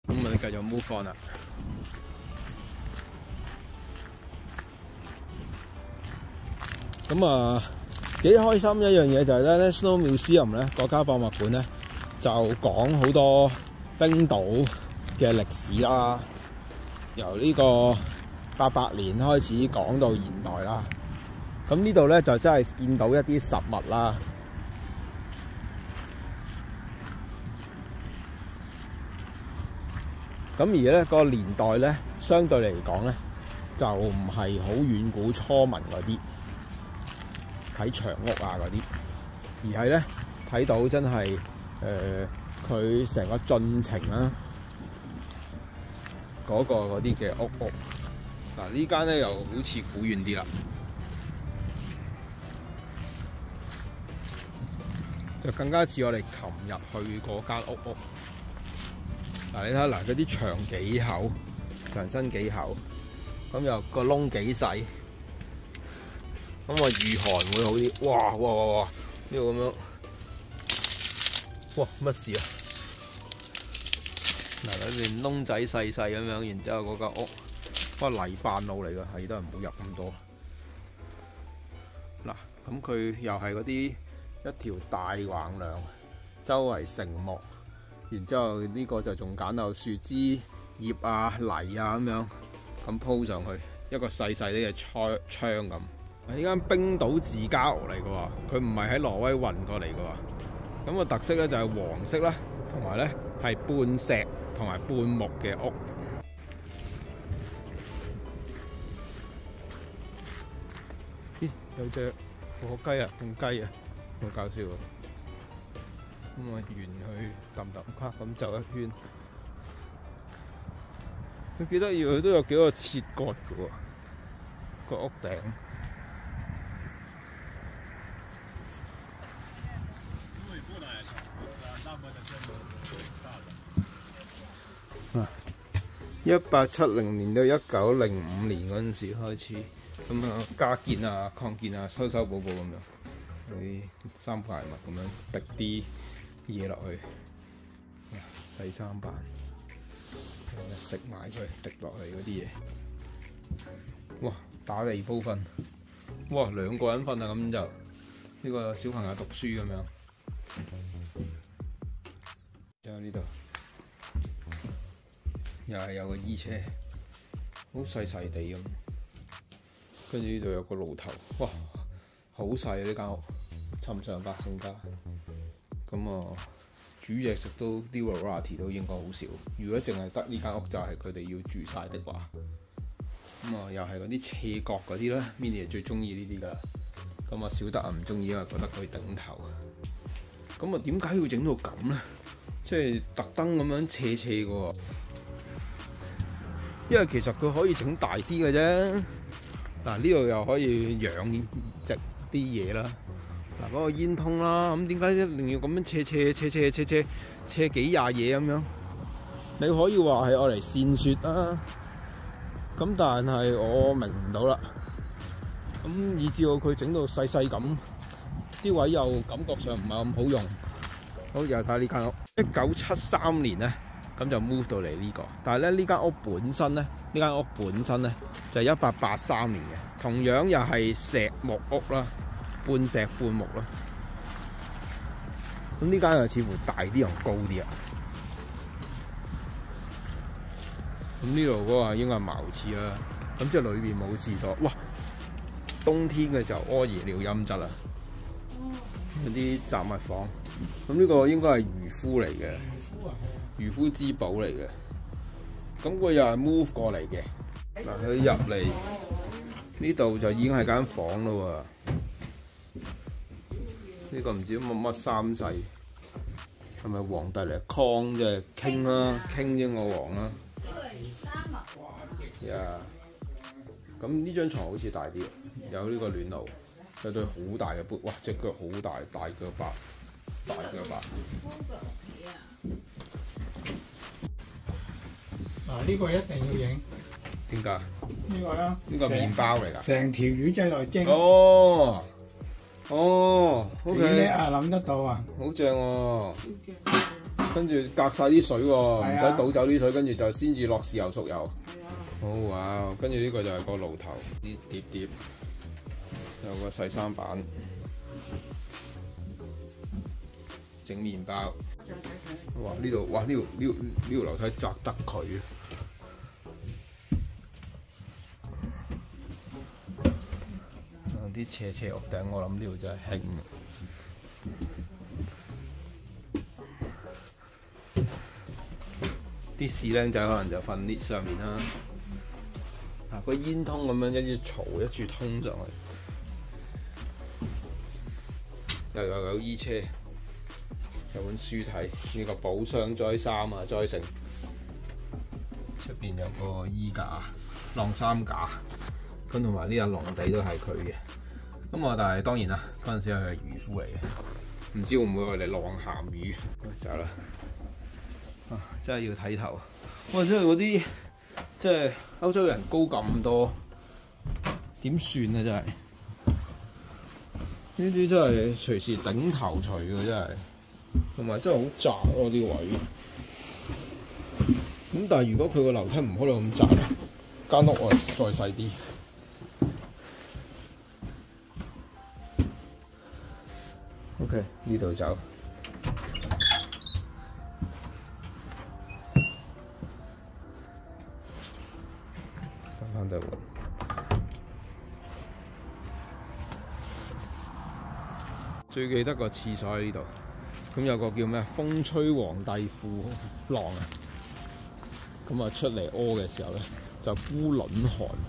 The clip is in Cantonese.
咁我哋繼續 move on 啦。咁啊，幾開心一樣嘢就係咧 National Museum 咧，國家博物館咧就講好多冰島嘅歷史啦，由呢個800年開始講到現代啦。咁呢度咧就真係見到一啲實物啦。咁而咧個年代咧，相對嚟講咧，就唔係好遠古初民嗰啲睇長屋啊嗰啲，而係咧睇到真係佢成個進程啦，嗰啲嘅屋。嗱呢間咧又好似古遠啲啦，就更加似我哋琴日去嗰間屋。嗱，你睇下嗱，嗰啲牆幾厚，牆身幾厚，咁又個窿幾細，咁我御寒會好啲。哇！呢個咁樣，哇乜事啊？嗱，裏面窿仔細細咁樣，然之後嗰間屋，泥板路嚟㗎，係都係唔好入咁多。嗱，咁佢又係嗰啲一條大橫梁，周圍成木。然之後呢個就仲揀到樹枝、葉啊、泥啊咁樣咁鋪上去，一個細細啲嘅窗咁。呢間冰島自家屋嚟嘅喎，佢唔係喺挪威運過嚟嘅喎。咁個特色咧就係黃色啦，同埋咧係半石同埋半木嘅屋。咦，有隻火雞啊，公雞啊，好搞笑喎！咁我沿去揼卡咁走一圈，佢幾得意，佢都有幾個切割嘅喎，個屋頂。1870年到1905年嗰陣時開始，咁啊加建啊、擴建啊、修修補補咁樣，啲三排物咁樣滴啲嘢落去，細三板，食埋佢滴落去嗰啲嘢。哇！打地鋪瞓，哇2個人瞓啊，咁就呢個小朋友讀書咁樣。仲有呢度，又係有個衣車，好細細地咁。跟住呢度有個爐頭，哇！好細啊呢間屋，尋常百姓家。咁啊，煮嘢食都啲 variety 都應該好少。如果淨係得呢間屋，就係佢哋要住晒的話，咁啊又係嗰啲斜角嗰啲啦。Minnie 最中意呢啲㗎，咁啊小德啊唔中意，因為覺得佢頂頭啊。咁啊點解要整到咁咧？即係特登咁樣斜嘅喎，因為其實佢可以整大啲嘅啫。嗱呢度又可以養殖啲嘢啦。嗱嗰個煙通啦，咁點解一定要咁樣斜幾廿嘢咁樣？你可以話係愛嚟扇雪啦，咁但係我明唔到啦。咁以至到佢整到細細咁，啲位又感覺上唔係咁好用。好，又睇下呢間屋。1973年咧，咁就 move 到嚟呢個。但係咧呢間屋本身咧，就係1883年嘅，同樣又係石木屋啦。半石半木啦，咁呢間又似乎大啲又高啲啊。咁呢度嗰個應該係茅廁啦，咁即係裏邊冇廁所。哇！冬天嘅時候屙夜尿陰質啊，嗰啲雜物房。咁呢個應該係漁夫嚟嘅，漁夫之寶嚟嘅。咁佢又係 move 過嚟嘅。嗱，佢入嚟呢度就已經係間房咯喎。呢個唔知乜三世，係咪皇帝嚟？康即係傾啦，傾啫我王啦。呀，咁呢張床好似大啲，有呢個暖爐，有對好大嘅杯，哇！隻腳好大，大腳白。 嗱，呢個一定要影。 點解？ 呢個啦， 呢個麵包嚟㗎。 成條魚仔來蒸。 哦，OK。 你叻啊，諗得到啊！ 好正喎。 跟住隔晒啲水喎，唔係啊使倒走啲水，跟住就先至落豉油、熟油。 係啊， 好哇！跟住呢個就係個爐頭，啲碟，有個細三板，整麵包。哇！呢度哇呢條樓梯窄得佢啊！啲斜屋頂，我諗呢度真係興。啲士僆仔可能就瞓 lift 上面啦。嗱，個煙通咁樣一住嘈一住通上去，又有衣車，有本書睇，呢個寶箱栽衫啊栽成，出邊有個衣架、晾衫架，咁同埋呢個籠地都係佢嘅。咁啊，但係當然啦，嗰陣時係佢漁夫嚟嘅，唔知會唔會我哋晾鹹魚？走啦！啊，真係要睇頭。哇！真係嗰啲，即係歐洲人高咁多，點算啊？真係呢啲真係隨時頂頭除嘅，真係。同埋真係好窄咯啲位。咁但係如果佢個樓梯唔開到咁窄咧，間屋啊再細啲。OK， 呢度走。閂返對門。最記得個廁所喺呢度，咁有個叫咩風吹皇帝褲浪啊，咁啊出嚟屙嘅時候咧就孤卵寒。